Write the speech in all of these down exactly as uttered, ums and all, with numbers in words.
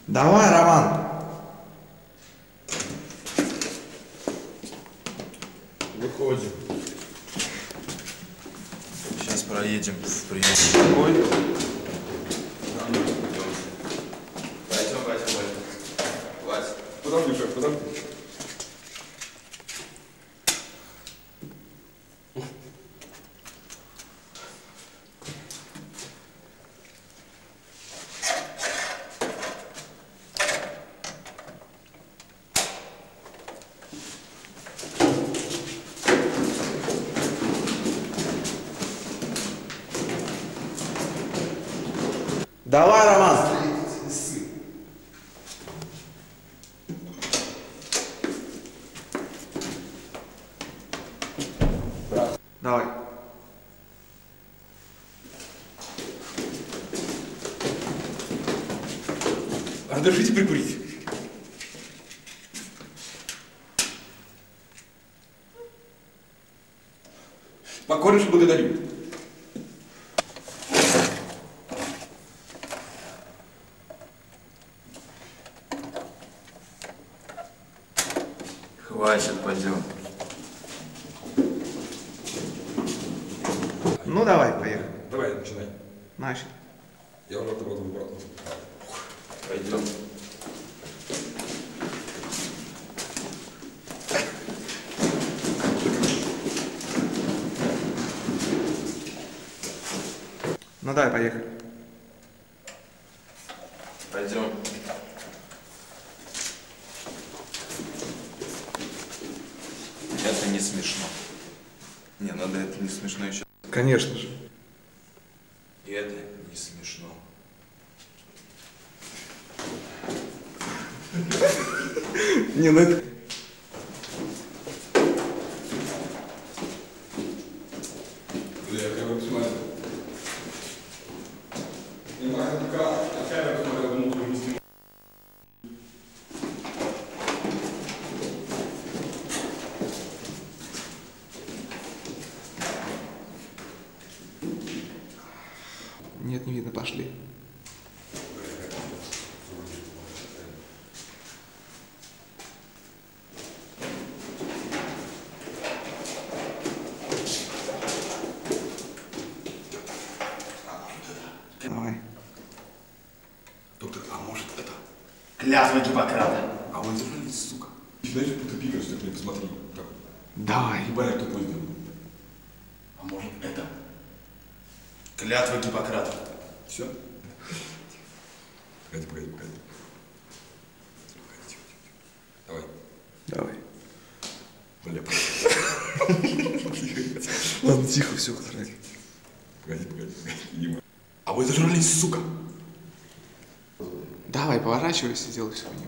Давай, Роман. Выходим. Сейчас проедем в приемный покой. Пойдем, пойдем, пойдем. Вась. Подожди, шеф, подожди. Давай, Роман. Давай. Разрешите прикурить? Покорнейше благодарю. Хватит, пойдем. Ну давай, поехали. Давай, начинай. Начали. Я уже отобрал выбрал. Пойдем. Ну давай, поехали. Пойдем. Это не смешно. Не, надо это не смешно еще. Конечно же. И это не смешно. Не, ну это... Я как бы смотрю. Снимаю рука, а камеру смотрел, думал, что не снимаю. Нет, не видно, пошли. Давай. Доктор, а может это? Клятва Гиппократа. А он держались, сука. Знаешь, будто пикаешь, так не посмотри. Так. Давай. Ебать, кто поздно. А может это? Клятва Гиппократа. Все? Погоди, погоди, погоди. Погоди, тихо, тихо. Давай. Давай. Бля, Ладно, тихо, все, хорошо. погоди, погоди, погоди. А вы зажрались, сука. Давай, поворачивайся и делай все по нему.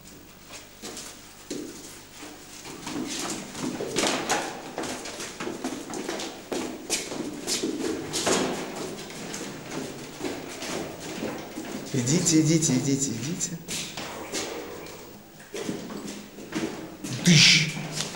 Идите, идите, идите, идите. Тыщ!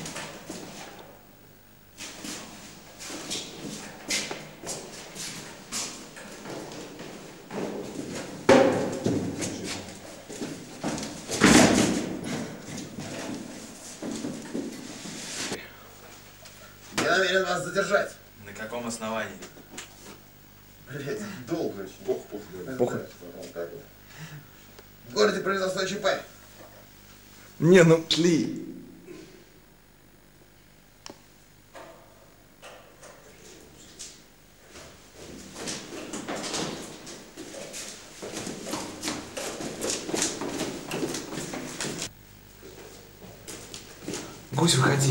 Я намерен вас задержать. На каком основании? Блять, долго очень. Пох, пох, да. Похуй. В городе произошло ЧП. Не, ну шли. Гусь, выходи.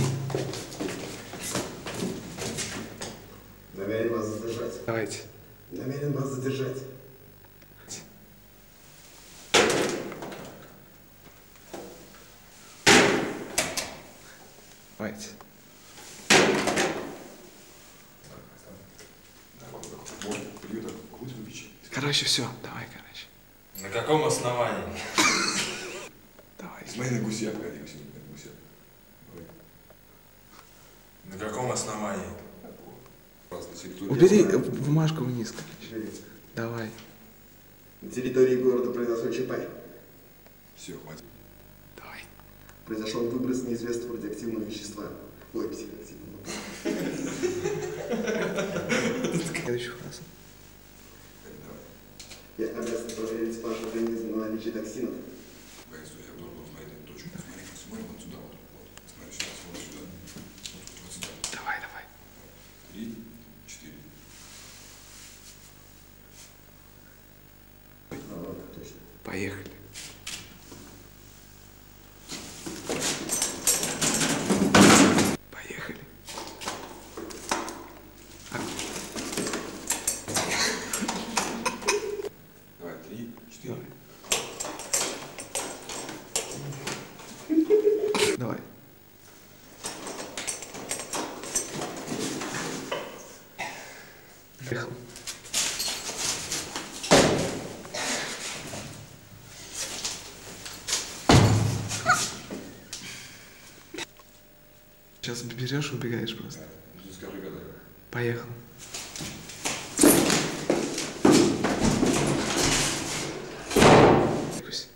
Намерен вас задержать. Давайте. Намерен вас задержать. Давайте. Короче, все, давай, короче. На каком основании? Давай. Смотри на гуся, погоди, гуся, на гуся. Давай. На каком основании? Разная территория. Убери бумажку вниз, короче. Убери. Давай. На территории города произошло ЧП. Все, хватит. Давай. Произошел выброс неизвестного радиоактивного вещества. Ой, психоактивного. Следующую фразу. Давай. Я обязан проверить ваш организм на наличие токсинов. Давай, стой, я должен смотреть эту точку. Смотри, смотри вот сюда, вот. Вот. Смотри сюда, смотри сюда. Вот, вот сюда. Давай, давай. Три, четыре. А, вот, точно. Поехали. Поехали. Давай, три, четыре. Давай. Поехал. Сейчас берешь и убегаешь просто. Да. Ну, ты скажи, когда. Поехал. Пусть.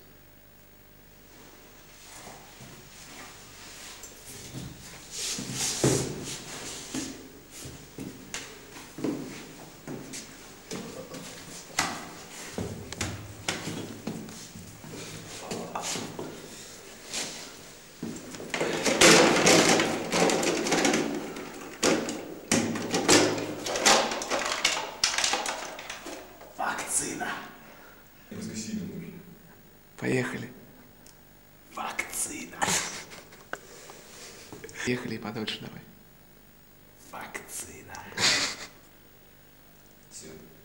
Вакцина. Воскресенье нужно. Поехали. Вакцина. Поехали и подольше давай. Вакцина. Все.